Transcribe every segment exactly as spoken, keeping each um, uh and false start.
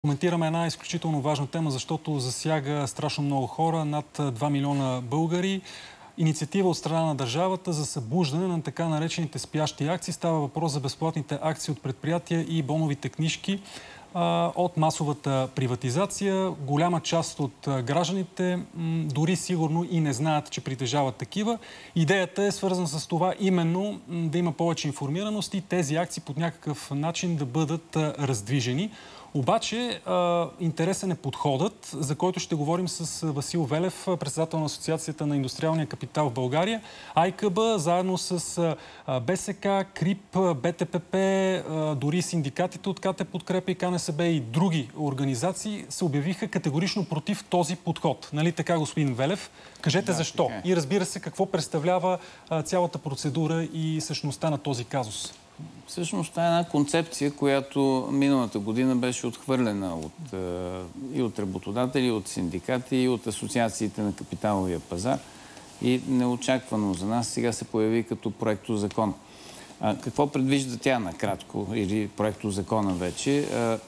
Коментираме една изключително важна тема, защото засяга страшно много хора, над два милиона българи. Инициатива от страна на държавата за събуждане на така наречените спящи акции. Става въпрос за безплатните акции от предприятия и боновите книжки а, от масовата приватизация. Голяма част от гражданите м, дори сигурно и не знаят, че притежават такива. Идеята е свързана с това именно м, да има повече информираност и тези акции по някакъв начин да бъдат а, раздвижени. Обаче а, интересен е подходът, за който ще говорим с Васил Велев, председател на Асоциацията на индустриалния капитал в България. АйКБ, заедно с а, БСК, КРИП, БТПП, а, дори синдикатите от КТ Подкрепа и КНСБ и други организации се обявиха категорично против този подход. Нали така, господин Велев? Кажете да, защо. Така. И разбира се, какво представлява а, цялата процедура и същността на този казус. Всъщност това е една концепция, която миналата година беше отхвърлена от, и от работодатели, и от синдикати, и от асоциациите на капиталовия пазар. И неочаквано за нас сега се появи като проектозакон. Какво предвижда тя накратко, или проектозакона вече?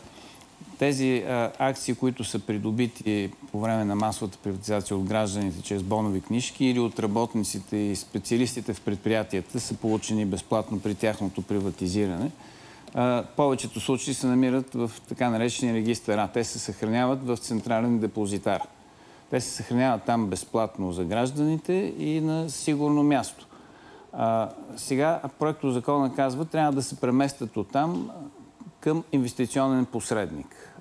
Тези акции, които са придобити по време на масовата приватизация от гражданите чрез бонови книжки или от работниците и специалистите в предприятията, са получени безплатно при тяхното приватизиране. В повечето случаи се намират в така наречения регистър А. Те се съхраняват в централен депозитар. Те се съхраняват там безплатно за гражданите и на сигурно място. А, сега проектозакона казва, трябва да се преместят оттам към инвестиционен посредник,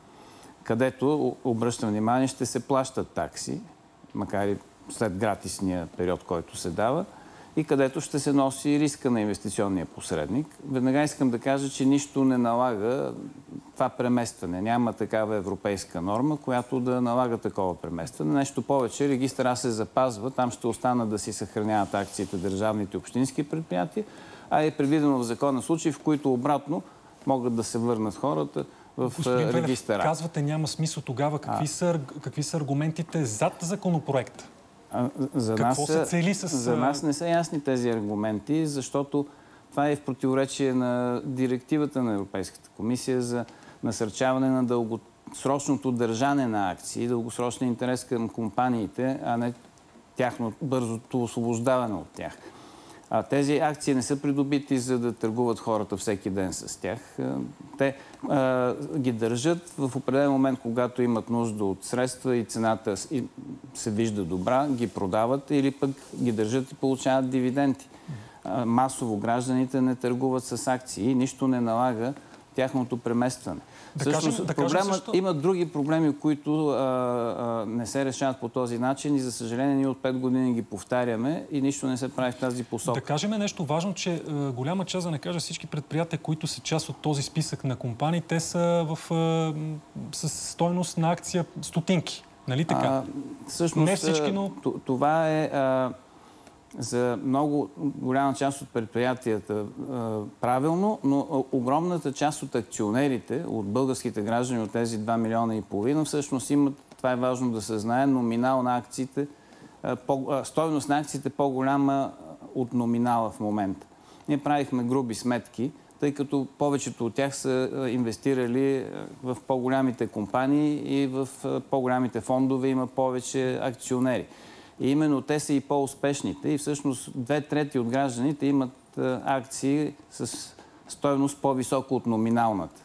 където, обръщам внимание, ще се плащат такси, макар и след гратисния период, който се дава, и където ще се носи риска на инвестиционния посредник. Веднага искам да кажа, че нищо не налага това преместване. Няма такава европейска норма, която да налага такова преместване. Нещо повече, регистър А се запазва, там ще останат да си съхраняват акциите държавните и общински предприятия, а е предвидено в закона случаи, в които обратно могат да се върнат хората в регистъра. Казвате, няма смисъл тогава. Какви, а... са, какви са аргументите зад законопроекта? А, за Какво нас, се цели с... За нас не са ясни тези аргументи, защото това е в противоречие на директивата на Европейската комисия за насърчаване на дългосрочното държане на акции, дългосрочния интерес към компаниите, а не тяхно бързото освобождаване от тях. А тези акции не са придобити, за да търгуват хората всеки ден с тях. Те а, ги държат в определен момент, когато имат нужда от средства и цената се вижда добра, ги продават или пък ги държат и получават дивиденти. А, масово гражданите не търгуват с акции и нищо не налага тяхното преместване. Да Всъщност, кажем, да проблемът, има други проблеми, които а, а, не се решават по този начин и за съжаление ние от пет години ги повтаряме и нищо не се прави в тази посока. Да кажем нещо важно, че е, голяма част, да не кажа всички предприятия, които са част от този списък на компании, те са в, е, с стойност на акция стотинки. Нали така? А, всъщност, не всички, но... Това е... А, за много голяма част от предприятията правилно, но огромната част от акционерите, от българските граждани, от тези два милиона и половина, всъщност имат, това е важно да се знае, номинал на акциите, стойност на акциите по-голяма от номинала в момента. Ние правихме груби сметки, тъй като повечето от тях са инвестирали в по-голямите компании и в по-голямите фондове има повече акционери. И именно те са и по-успешните. И всъщност две трети от гражданите имат акции с стойност по-висока от номиналната.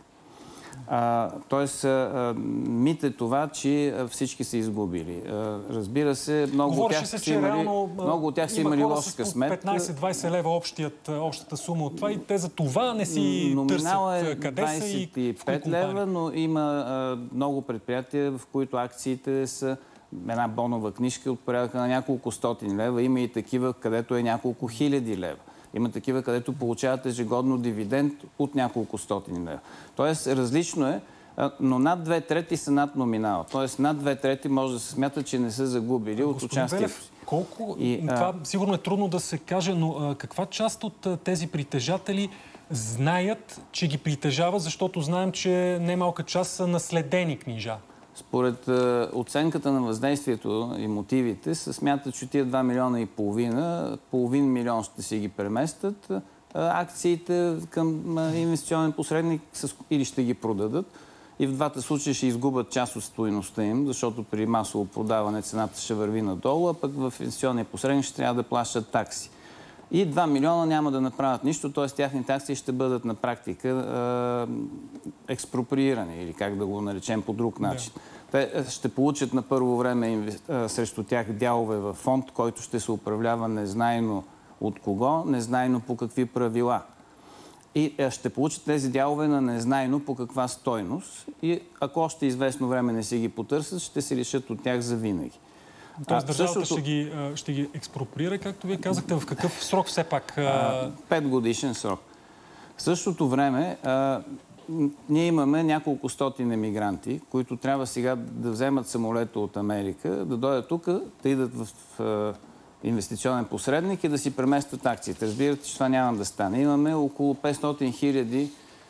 А, тоест, а, мит е това, че всички са изгубили. А, разбира се, много от тях са имали, реално, много от тях са имали лоша късмет. петнайсет-двайсет лева общият, общата сума от това и те за това не си номинал търсят е къде са и двайсет и пет лева, но има а, много предприятия, в които акциите са една бонова книжка от порядъка на няколко стотин лева. Има и такива, където е няколко хиляди лева. Има такива, където получават ежегодно дивиденд от няколко стотин лева. Тоест, различно е, но над две трети са над номинала. Тоест, над две трети може да се смята, че не са загубили от участието. Колко... И, това а... сигурно е трудно да се каже, но а, каква част от а, тези притежатели знаят, че ги притежава, защото знаем, че немалка част са наследени книжа? Според е, оценката на въздействието и мотивите се смята, че тия два милиона и половина, половин милион ще си ги преместят, е, акциите към е, инвестиционен посредник с, или ще ги продадат, И в двата случая ще изгубят част от стойността им, защото при масово продаване цената ще върви надолу, а пък в инвестиционния посредник ще трябва да плащат такси. И два милиона няма да направят нищо, т.е. тяхните акции ще бъдат на практика е, експроприирани, или как да го наречем по друг начин. Да. Те ще получат на първо време е, срещу тях дялове във фонд, който ще се управлява незнайно от кого, незнайно по какви правила. И е, ще получат тези дялове на незнайно по каква стойност. И ако още известно време не си ги потърсят, ще се лишат от тях завинаги. Тоест държавата същото... ще, ги, ще ги експроприира, както вие казахте, в какъв срок все пак? Пет годишен срок. В същото време а, ние имаме няколко стотин емигранти, които трябва сега да вземат самолета от Америка, да дойдат тук, да идат в, в инвестиционен посредник и да си преместят акциите. Разбирате, че това няма да стане. Имаме около петстотин хиляди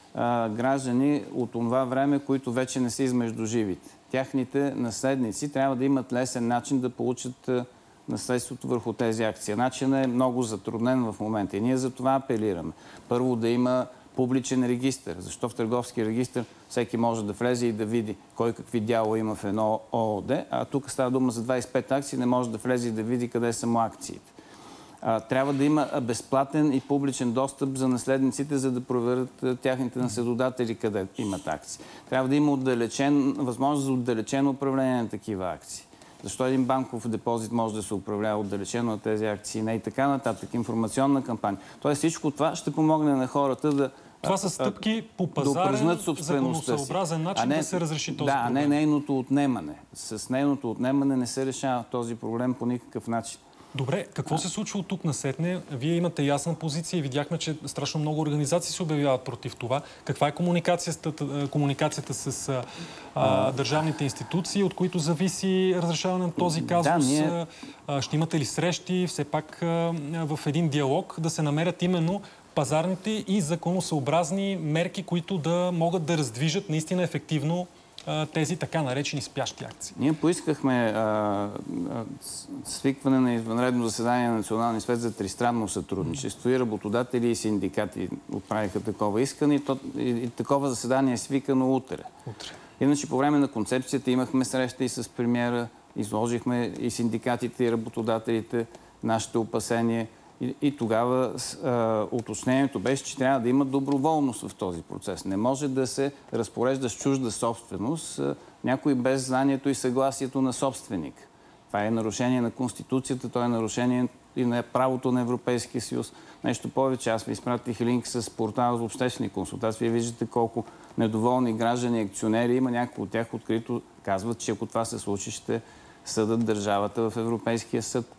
граждани от това време, които вече не са измежду живите. Тяхните наследници трябва да имат лесен начин да получат наследството върху тези акции. Начинът е много затруднен в момента и ние за това апелираме. Първо да има публичен регистър. Защо в търговски регистър всеки може да влезе и да види кой какви дяло има в едно ООД, а тук става дума за двадесет и пет акции, не може да влезе и да види къде са му акциите. Трябва да има безплатен и публичен достъп за наследниците, за да проверят тяхните наследодатели къде имат акции. Трябва да има отдалечен, възможност за отдалечено управление на такива акции. Защо един банков депозит може да се управлява отдалечено от тези акции, не и така нататък. Информационна кампания. Тоест всичко това ще помогне на хората да Това са стъпки по пазарен, законосъобразен начин не, да се разреши този да, проблем. Да, а не нейното отнемане. С нейното отнемане не се решава този проблем по никакъв начин. Добре, какво се случва от тук насетне? Вие имате ясна позиция и видяхме, че страшно много организации се обявяват против това. Каква е комуникацията, комуникацията с а, а, държавните институции, от които зависи разрешаване на този казус? Да, ние... Ще имате ли срещи, все пак а, в един диалог, да се намерят именно пазарните и законосъобразни мерки, които да могат да раздвижат наистина ефективно тези така наречени спящи акции? Ние поискахме а, а, свикване на извънредно заседание на Националния съвет за тристранно сътрудничество и работодатели и синдикати отправиха такова искане и, то, и, и такова заседание е свикано утре. утре. Иначе по време на концепцията имахме среща и с премиера, изложихме и синдикатите и работодателите нашите опасения. И, и тогава а, уточнението беше, че трябва да има доброволност в този процес. Не може да се разпорежда с чужда собственост а, някой без знанието и съгласието на собственик. Това е нарушение на Конституцията, то е нарушение и на правото на Европейския съюз. Нещо повече, аз ви изпратих линк с портала за обществени консултации. Вие виждате колко недоволни граждани и акционери има. Някои от тях открито казват, че ако това се случи, ще съдат държавата в Европейския съд.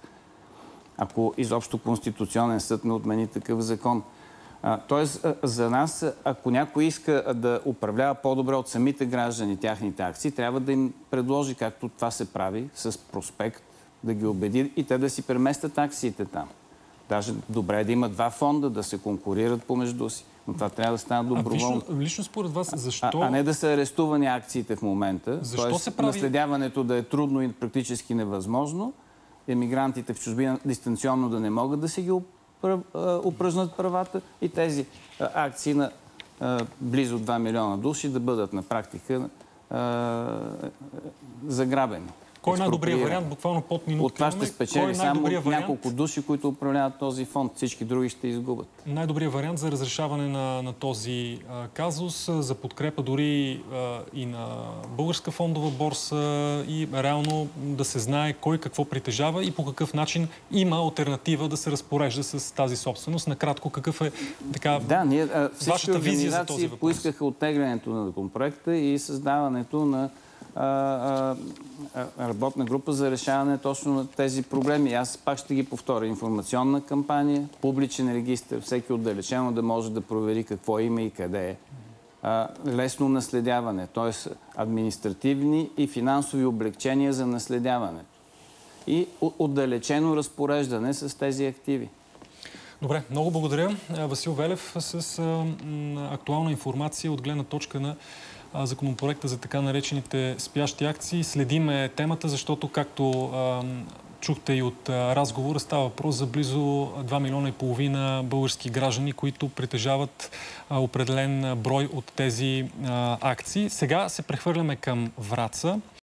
Ако изобщо Конституционен съд не отмени такъв закон. А, тоест, за нас, ако някой иска да управлява по-добре от самите граждани тяхните акции, трябва да им предложи, както това се прави, с проспект, да ги убеди и те да си преместят акциите там. Даже добре е да има два фонда, да се конкурират помежду си. Но това трябва да стане доброволно. А лично, лично според вас, защо... А, а не да са арестувани акциите в момента. Защо тоест, се прави... наследяването да е трудно и практически невъзможно, емигрантите в чужбина дистанционно да не могат да си ги упражнат правата и тези акции на близо два милиона души да бъдат на практика заграбени. Кой е най-добрият вариант? Буквално под минутка. От това ще спечели е само няколко души, които управляват този фонд. Всички други ще изгубят. Най-добрият вариант за разрешаване на, на този а, казус, за подкрепа дори а, и на българска фондова борса и реално да се знае кой какво притежава и по какъв начин има алтернатива да се разпорежда с тази собственост. Накратко, какъв е така да, ние, а, вашата визия за този въпрос? Поискаха оттеглянето на законопроекта и създаването на А, а, работна група за решаване точно на тези проблеми. Аз пак ще ги повторя. Информационна кампания, публичен регистр, всеки отдалечено да може да провери какво има и къде е. А, лесно наследяване, т.е. административни и финансови облегчения за наследяване. И отдалечено разпореждане с тези активи. Добре, много благодаря. Васил Велев с а, актуална информация от гледна точка на законопроекта за така наречените спящи акции. Следиме темата, защото, както а, чухте и от разговора, става въпрос за близо два милиона и половина български граждани, които притежават определен брой от тези акции. Сега се прехвърляме към Враца.